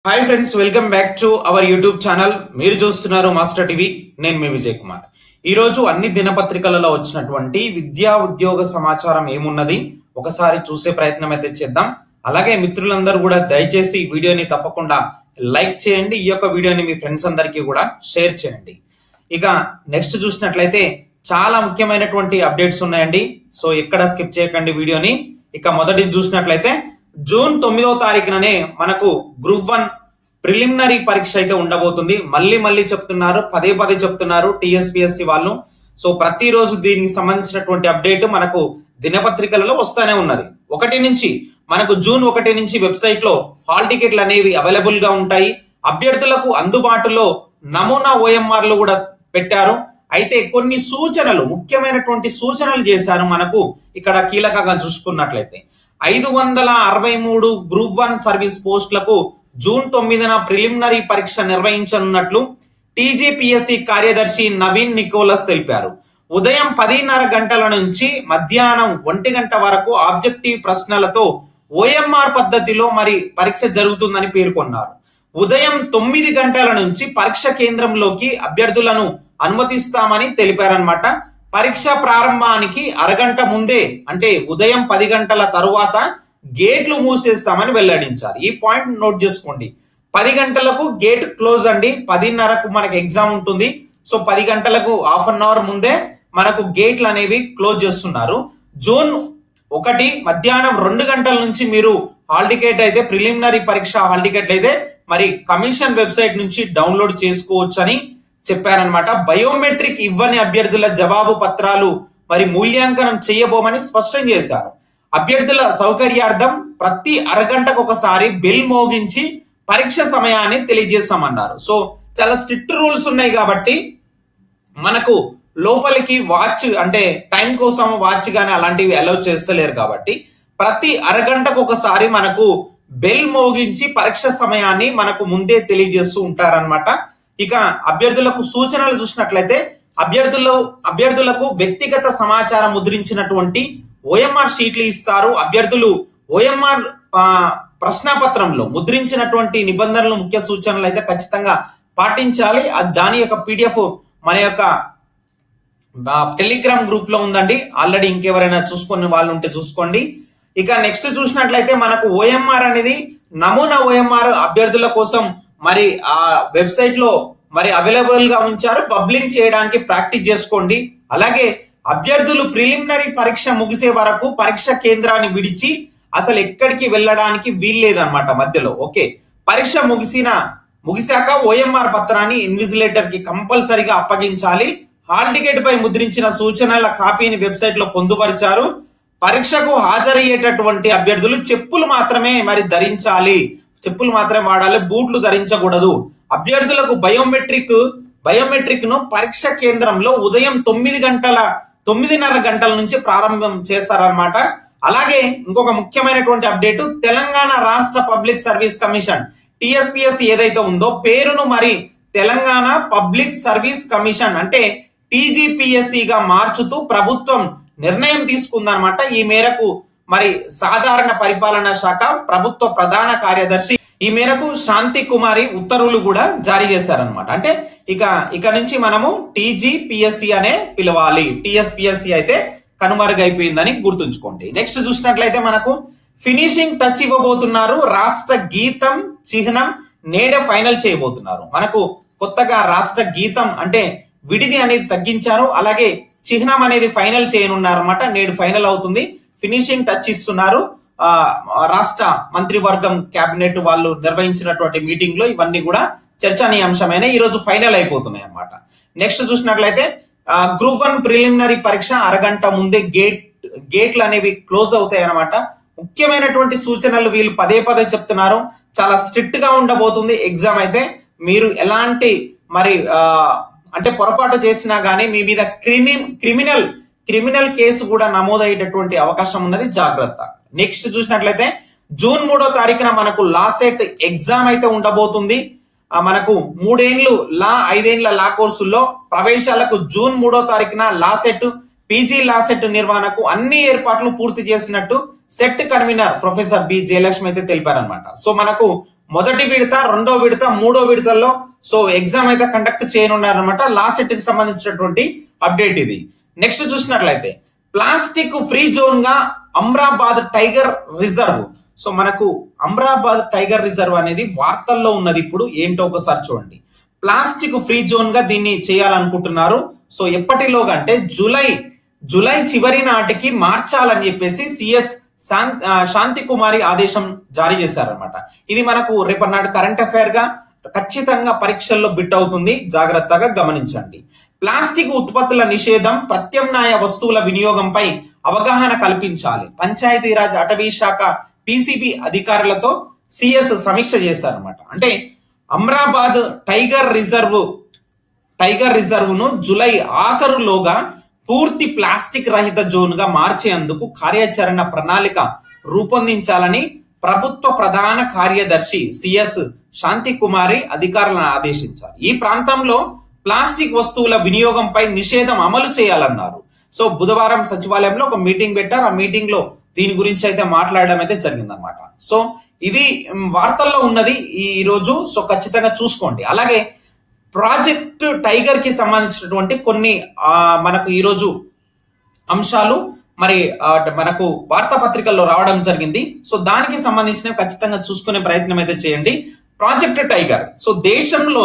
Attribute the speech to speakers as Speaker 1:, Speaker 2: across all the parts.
Speaker 1: Hi friends, welcome back to our YouTube channel. మీరు చూస్తున్నారు master TV. నేను మీ విజయ్ కుమార్. ఈ రోజు అన్ని దినపత్రికలలో వచ్చినటువంటి విద్యా ఉద్యోగ సమాచారం ఏమున్నది ఒకసారి చూసే ప్రయత్నం అయితే చేద్దాం. అలాగే మిత్రులందరూ కూడా దయచేసి వీడియోని తప్పకుండా లైక్ చేయండి. ఈ యొక్క వీడియోని మీ ఫ్రెండ్స్ అందరికీ కూడా షేర్ చేయండి. ఇక నెక్స్ట్ చూసినట్లయితే చాలా ముఖ్యమైనటువంటి అప్డేట్స్ ఉన్నాయండి. సో ఎక్కడ స్కిప్ చేయకండి వీడియోని. ఇక మొదటి చూసినట్లయితే జూన్ 9వ తారీఖుననే మనకు గ్రూప్ 1 ప్రిలిమినరీ పరీక్ష అయితే ఉండబోతుంది. మళ్ళీ చెప్తున్నారు, పదే చెప్తున్నారు టీఎస్పీఎస్సీ వాళ్ళు. సో ప్రతిరోజు దీనికి సంబంధించినటువంటి అప్డేట్ మనకు దినపత్రికలలో వస్తానే ఉన్నది. 1 నుంచి మనకు జూన్ 1 నుంచి వెబ్సైట్ లో హాల్ టికెట్లు అనేవి అవైలబుల్ గా ఉంటాయి. అభ్యర్థులకు అందుబాటులో నమూనా ఓఎంఆర్లు కూడా పెట్టారు. అయితే కొన్ని సూచనలు, ముఖ్యమైనటువంటి సూచనలు చేశారు మనకు. ఇక్కడ కీలకంగా చూసుకున్నట్లయితే 563 గ్రూప్ 1 సర్వీస్ పోస్టులకు జూన్ 9న ప్రిలిమినరీ పరీక్ష నిర్వహించనున్నట్లు టీజీపీఎస్సీ కార్యదర్శి నవీన్ నికోలస్ తెలిపారు. ఉదయం 10:30 గంటల నుంచి మధ్యాహ్నం 1 గంట వరకు ఆబ్జెక్టివ్ ప్రశ్నలతో ఓఎంఆర్ పద్ధతిలో పరీక్ష జరుగుతుందని పేర్కొన్నారు. ఉదయం 9 గంటల నుంచి పరీక్ష కేంద్రంలోకి అభ్యర్థులను అనుమతిస్తామని తెలిపారన్నమాట. పరీక్ష ప్రారంభానికి అరగంట ముందే, అంటే ఉదయం 10 గంటల తరువాత గేట్లు మూసేస్తామని వెల్లడించారు. ఈ పాయింట్ నోట్ చేసుకోండి. 10 గంటలకు గేట్ క్లోజ్ అండి. 10:30కు మనకు ఎగ్జామ్ ఉంటుంది. సో 10 గంటలకు హాఫ్ అన్ అవర్ ముందే మనకు గేట్లు అనేవి క్లోజ్ చేస్తున్నారు. జూన్ 1 మధ్యాహ్నం 2 గంటల నుంచి మీరు హాల్ టికెట్ అయితే, ప్రిలిమినరీ పరీక్ష హాల్ టికెట్ అయితే కమిషన్ వెబ్సైట్ నుంచి డౌన్లోడ్ చేసుకోవచ్చు అని చెప్పారనమాట. బయోమెట్రిక్ ఇవ్వని అభ్యర్థుల జవాబు పత్రాలు మూల్యాంకనం చేయబోమని స్పష్టం చేశారు. అభ్యర్థుల సౌకర్యార్థం ప్రతి అరగంటకు ఒకసారి బెల్ మోగించి పరీక్ష సమయాన్ని తెలియజేస్తామన్నారు. సో చాలా స్ట్రిక్ట్ రూల్స్ ఉన్నాయి కాబట్టి మనకు లోపలికి వాచ్, అంటే టైం కోసం వాచ్ గానీ అలాంటివి అలౌ చేస్తలేరు కాబట్టి ప్రతి అరగంటకు ఒకసారి మనకు బెల్ మోగించి పరీక్ష సమయాన్ని మనకు ముందే తెలియజేస్తూ ఉంటారన్నమాట. ఇక అభ్యర్థులకు సూచనలు చూసినట్లయితే అభ్యర్థులకు వ్యక్తిగత సమాచారం ముద్రించినటువంటి ఓఎంఆర్ షీట్లు ఇస్తారు. అభ్యర్థులు ఓఎంఆర్ ప్రశ్నాపత్రంలో ముద్రించినటువంటి నిబంధనలు, ముఖ్య సూచనలు అయితే ఖచ్చితంగా పాటించాలి. దాని యొక్క పీడిఎఫ్ మన యొక్క టెలిగ్రామ్ గ్రూప్ లో ఉందండి. ఆల్రెడీ ఇంకెవరైనా చూసుకునే వాళ్ళు ఉంటే చూసుకోండి. ఇక నెక్స్ట్ చూసినట్లయితే మనకు ఓఎంఆర్ అనేది నమూనా ఓఎంఆర్ అభ్యర్థుల కోసం ఆ వెబ్సైట్ లో అవైలబుల్ గా ఉంచారు. పబ్లింగ్ చేయడానికి ప్రాక్టీస్ చేసుకోండి. అలాగే అభ్యర్థులు ప్రిలిమినరీ పరీక్ష ముగిసే వరకు పరీక్ష కేంద్రాన్ని విడిచి అసలు ఎక్కడికి వెళ్ళడానికి వీల్లేదన్నమాట మధ్యలో. ఓకే, పరీక్ష ముగిశాక ఓఎంఆర్ పత్రాన్ని ఇన్విజిలేటర్ కి కంపల్సరీగా అప్పగించాలి. హాల్ టికెట్ పై ముద్రించిన సూచనల కాపీని వెబ్సైట్ లో పొందుపరిచారు. పరీక్షకు హాజరయ్యేటటువంటి అభ్యర్థులు చెప్పులు మాత్రమే ధరించాలి, చెప్పులు మాత్రమే వాడాలి, బూట్లు ధరించకూడదు. అభ్యర్థులకు బయోమెట్రిక్ ను పరీక్ష కేంద్రంలో ఉదయం 9:30 గంటల నుంచి ప్రారంభం చేస్తారన్నమాట. అలాగే ఇంకొక ముఖ్యమైనటువంటి అప్డేట్, తెలంగాణ రాష్ట్ర పబ్లిక్ సర్వీస్ కమిషన్ టిఎస్పిఎస్సి ఏదైతే ఉందో పేరును తెలంగాణ పబ్లిక్ సర్వీస్ కమిషన్ అంటే టీజీపీఎస్సిగా మార్చుతూ ప్రభుత్వం నిర్ణయం తీసుకుందన్నమాట. ఈ మేరకు సాధారణ పరిపాలనా శాఖ ప్రభుత్వ ప్రధాన కార్యదర్శి ఈ మేరకు శాంతి కుమారి ఉత్తర్వులు కూడా జారీ చేశారనమాట. అంటే ఇక నుంచి మనము టీజీపీఎస్సి అనే పిలవాలి. టీఎస్పీఎస్సి అయితే కనుమరుగైపోయిందని గుర్తుంచుకోండి. నెక్స్ట్ చూసినట్లయితే మనకు ఫినిషింగ్ టచ్ ఇవ్వబోతున్నారు. రాష్ట్ర గీతం చిహ్నం నేడే ఫైనల్ చేయబోతున్నారు. మనకు కొత్తగా రాష్ట్ర గీతం అంటే విడిది అనేది తగ్గించారు. అలాగే చిహ్నం అనేది ఫైనల్ చేయనున్నారన్నమాట. నేడు ఫైనల్ అవుతుంది. ఫినిషింగ్ టచ్ ఇస్తున్నారు. రాష్ట్ర మంత్రివర్గం కేబినెట్ వాళ్ళు నిర్వహించినటువంటి మీటింగ్ లో ఇవన్నీ కూడా చర్చనీయాంశమైన ఈ రోజు ఫైనల్ అయిపోతున్నాయి అన్నమాట. నెక్స్ట్ చూసినట్లయితే గ్రూప్ 1 ప్రిలిమినరీ పరీక్ష అరగంట ముందే గేట్లు అనేవి క్లోజ్ అవుతాయి అన్నమాట. ముఖ్యమైనటువంటి సూచనలు వీళ్ళు పదే చెప్తున్నారు. చాలా స్ట్రిక్ట్ గా ఉండబోతుంది ఎగ్జామ్ అయితే. మీరు ఎలాంటి అంటే పొరపాటు చేసినా గానీ మీ మీద క్రిమినల్ కేసు కూడా నమోదయ్యేటటువంటి అవకాశం ఉన్నది, జాగ్రత్త. నెక్స్ట్ చూసినట్లయితే జూన్ 3వ తారీఖున మనకు లా సెట్ ఎగ్జామ్ అయితే ఉండబోతుంది. మనకు 3 ఏళ్లు లా, 5 ఏళ్ల లా కోర్సుల్లో ప్రవేశాలకు జూన్ 3వ తారీఖున law CET, PG law CET నిర్వహణకు అన్ని ఏర్పాట్లు పూర్తి చేసినట్టు CET convener professor B Jayalakshmi అయితే తెలిపారనమాట. సో మనకు మొదటి విడత, రెండో విడత, మూడో విడతల్లో సో ఎగ్జామ్ అయితే కండక్ట్ చేయనున్నారనమాట. లాస్ట్ సెట్ కి సంబంధించినటువంటి అప్డేట్ ఇది. నెక్స్ట్ చూసినట్లయితే ప్లాస్టిక్ ఫ్రీ జోన్ గా అమ్రాబాద్ టైగర్ రిజర్వ్. సో మనకు అమ్రాబాద్ టైగర్ రిజర్వ్ అనేది వార్తల్లో ఉన్నది. ఇప్పుడు ఏంటో ఒకసారి చూడండి. ప్లాస్టిక్ ఫ్రీ జోన్ గా దీన్ని చేయాలనుకుంటున్నారు. సో ఎప్పటిలోగా అంటే జూలై చివరి నాటికి మార్చాలని చెప్పేసి సిఎస్ శాంతి కుమారి ఆదేశం జారీ చేశారనమాట. ఇది మనకు రేపటి కరెంట్ అఫైర్ గా ఖచ్చితంగా పరీక్షల్లో బిట్ అవుతుంది, జాగ్రత్తగా గమనించండి. ప్లాస్టిక్ ఉత్పత్తుల నిషేధం, ప్రత్యామ్నాయ వస్తువుల వినియోగంపై అవగాహన కల్పించాలి. పంచాయతీరాజ్, అటవీ శాఖ, పిసిబి అధికారులతో సిఎస్ సమీక్ష చేశారనమాట. అంటే అమ్రాబాద్ టైగర్ రిజర్వ్ ను జూలై ఆఖరులోగా పూర్తి ప్లాస్టిక్ రహిత జోన్ గా మార్చేందుకు కార్యాచరణ ప్రణాళిక రూపొందించాలని ప్రభుత్వ ప్రధాన కార్యదర్శి సిఎస్ శాంతి కుమారి అధికారులను ఆదేశించారు. ఈ ప్రాంతంలో ప్లాస్టిక్ వస్తువుల వినియోగంపై నిషేధం అమలు చేయాలన్నారు. సో బుధవారం సచివాలయంలో ఒక మీటింగ్ పెట్టారు. ఆ మీటింగ్ లో దీని గురించి అయితే మాట్లాడడం అయితే జరిగిందనమాట. సో ఇది వార్తల్లో ఉన్నది ఈ రోజు. సో ఖచ్చితంగా చూసుకోండి. అలాగే ప్రాజెక్ట్ టైగర్ కి సంబంధించినటువంటి కొన్ని మనకు ఈరోజు అంశాలు మరి మనకు వార్తాపత్రికల్లో రావడం జరిగింది. సో దానికి సంబంధించిన ఖచ్చితంగా చూసుకునే ప్రయత్నం అయితే చేయండి. Project tiger. సో దేశంలో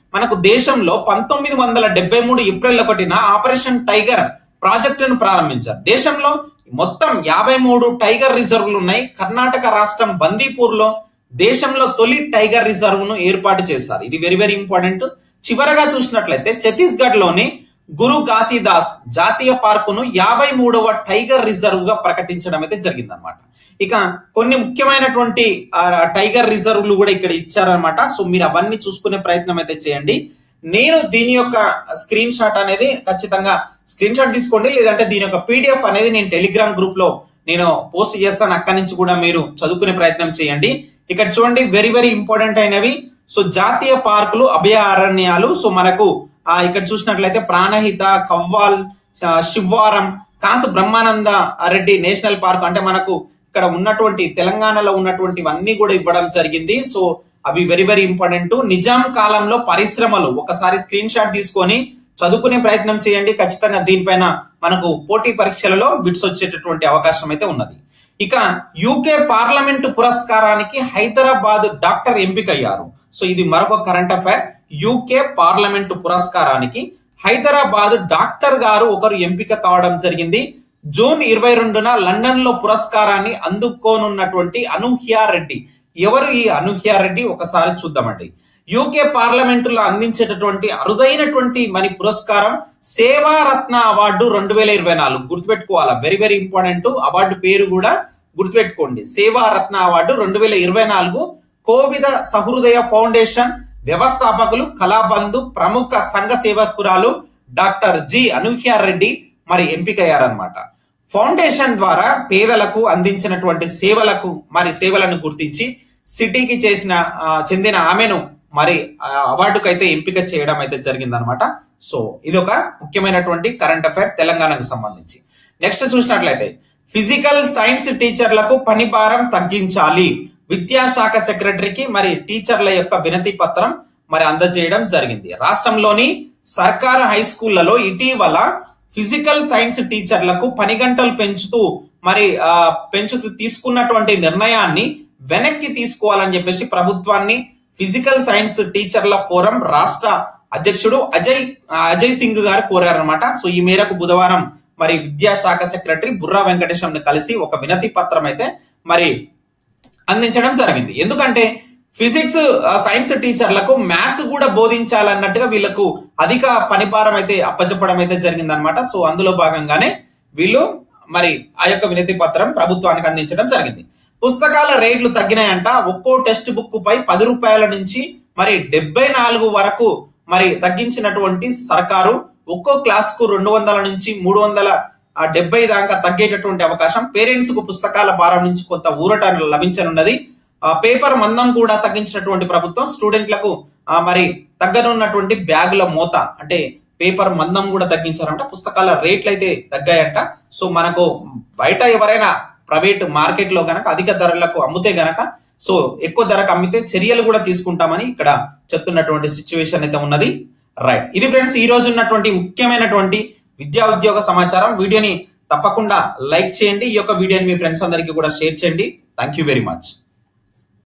Speaker 1: 1973 ఏప్రిల్ 1న ఆపరేషన్ టైగర్ ప్రాజెక్టును ప్రారంభించారు. దేశంలో మొత్తం 53 టైగర్ రిజర్వులు ఉన్నాయి. కర్ణాటక రాష్ట్రం బందీపూర్ లో దేశంలో తొలి టైగర్ రిజర్వ్ ను ఏర్పాటు చేశారు. ఇది వెరీ వెరీ ఇంపార్టెంట్. చివరగా చూసినట్లయితే ఛత్తీస్గఢ్ లోని గురు ఘాసీదాస్ జాతీయ పార్కును 53వ టైగర్ రిజర్వ్ గా ప్రకటించడం అయితే జరిగిందనమాట. ఇక కొన్ని ముఖ్యమైనటువంటి టైగర్ రిజర్వ్లు కూడా ఇక్కడ ఇచ్చారనమాట. సో మీరు అవన్నీ చూసుకునే ప్రయత్నం అయితే చేయండి. నేను దీని యొక్క స్క్రీన్ షాట్ అనేది ఖచ్చితంగా స్క్రీన్ షాట్ తీసుకోండి, లేదంటే దీని యొక్క పీడిఎఫ్ అనేది నేను టెలిగ్రామ్ గ్రూప్ లో నేను పోస్ట్ చేస్తాను. అక్కడి నుంచి కూడా మీరు చదువుకునే ప్రయత్నం చేయండి. ఇక్కడ చూడండి, వెరీ వెరీ ఇంపార్టెంట్ అయినవి. సో జాతీయ పార్కులు, అభయారణ్యాలు. సో మనకు ఇక్కడ చూసినట్లయితే ప్రాణహిత, కవ్వాల్, శివారం, కాసు బ్రహ్మానంద రెడ్డి నేషనల్ పార్క్, అంటే మనకు ఇక్కడ ఉన్నటువంటి తెలంగాణలో ఉన్నటువంటివన్నీ కూడా ఇవ్వడం జరిగింది. సో అవి వెరీ వెరీ ఇంపార్టెంట్. నిజాం కాలంలో పరిశ్రమలు, ఒకసారి స్క్రీన్ షాట్ తీసుకొని చదువుకునే ప్రయత్నం చేయండి. ఖచ్చితంగా దీనిపైన మనకు పోటీ పరీక్షలలో బిట్స్ వచ్చేటటువంటి అవకాశం అయితే ఉన్నది. ఇక యూకే పార్లమెంటు పురస్కారానికి హైదరాబాద్ డాక్టర్ ఎంపికయ్యారు. సో ఇది మరొక కరెంట్ అఫైర్. యూకే పార్లమెంటు పురస్కారానికి హైదరాబాద్ డాక్టర్ గారు ఒకరు ఎంపిక కావడం జరిగింది. జూన్ 22న లండన్ లో పురస్కారాన్ని అందుకోనున్నటువంటి అనూహ్య రెడ్డి. ఎవరు ఈ అనూహ్య రెడ్డి? ఒకసారి చూద్దామండి. యూకే పార్లమెంటులో అందించేటటువంటి అరుదైనటువంటి మరి పురస్కారం సేవారత్న అవార్డు 2024. గుర్తుపెట్టుకోవాలా, వెరీ వెరీ ఇంపార్టెంట్. అవార్డు పేరు కూడా గుర్తుపెట్టుకోండి, సేవారత్న అవార్డు 2024. కోవిద సహృదయ ఫౌండేషన్ వ్యవస్థాపకులు, కళాబంధు, ప్రముఖ సంఘ సేవకురాలు డాక్టర్ జి అనూహ్య రెడ్డి మరి ఎంపికయ్యారనమాట. ఫౌండేషన్ ద్వారా పేదలకు అందించినటువంటి సేవలను గుర్తించి సిటీకి చెందిన ఆమెను మరి అవార్డుకైతే ఎంపిక చేయడం అయితే జరిగిందనమాట. సో ఇది ఒక ముఖ్యమైనటువంటి కరెంట్ అఫైర్ తెలంగాణకు సంబంధించి. నెక్స్ట్ చూసినట్లయితే ఫిజికల్ సైన్స్ టీచర్లకు పని భారం తగ్గించాలి. విద్యాశాఖ సెక్రటరీకి మరి టీచర్ల యొక్క వినతి పత్రం మరి అందజేయడం జరిగింది. రాష్ట్రంలోని సర్కారు హై స్కూళ్లలో ఇటీవల ఫిజికల్ సైన్స్ టీచర్లకు పని గంటలు పెంచుతూ తీసుకున్నటువంటి నిర్ణయాన్ని వెనక్కి తీసుకోవాలని చెప్పేసి ప్రభుత్వాన్ని ఫిజికల్ సైన్స్ టీచర్ల ఫోరం రాష్ట్ర అధ్యక్షుడు అజయ్ సింగ్ గారు కోరారనమాట. సో ఈ మేరకు బుధవారం మరి విద్యాశాఖ సెక్రటరీ బుర్రా వెంకటేశంని కలిసి ఒక వినతి పత్రం అయితే మరి అందించడం జరిగింది. ఎందుకంటే ఫిజిక్స్ సైన్స్ టీచర్లకు మ్యాథ్స్ కూడా బోధించాలన్నట్టుగా వీళ్ళకు అధిక పనిభారం అయితే అప్పచెప్పడం అయితే జరిగిందనమాట. సో అందులో భాగంగానే వీళ్ళు మరి ఆ యొక్క వినతి పత్రం ప్రభుత్వానికి అందించడం జరిగింది. పుస్తకాల రేట్లు తగ్గినాయంట. ఒక్కో టెక్స్ట్ బుక్ పై 10 రూపాయల నుంచి మరి 74 వరకు మరి తగ్గించినటువంటి సర్కారు ఒక్కో క్లాస్ కు 200 నుంచి 370 దాకా తగ్గేటటువంటి అవకాశం. పేరెంట్స్ కు పుస్తకాల భారం నుంచి కొంత ఊరట లభించనున్నది. పేపర్ మందం కూడా తగ్గించినటువంటి ప్రభుత్వం స్టూడెంట్లకు మరి తగ్గనున్నటువంటి బ్యాగుల మోత, అంటే పేపర్ మందం కూడా తగ్గించారంట. పుస్తకాల రేట్లు అయితే తగ్గాయంట. సో మనకు బయట ఎవరైనా ప్రైవేట్ మార్కెట్ లో గనక అధిక ధరలకు అమ్ముతే గనక సో ఎక్కువ ధరకు అమ్మితే చర్యలు కూడా తీసుకుంటామని ఇక్కడ చెప్తున్నటువంటి సిచ్యువేషన్ అయితే ఉన్నది. రైట్, ఇది ఫ్రెండ్స్ ఈ రోజు ఉన్నటువంటి ముఖ్యమైనటువంటి విద్యా ఉద్యోగ సమాచారం. వీడియోని తప్పకుండా లైక్ చేయండి, ఈ యొక్క వీడియోని మీ ఫ్రెండ్స్ అందరికీ కూడా షేర్ చేయండి. Thank you very much.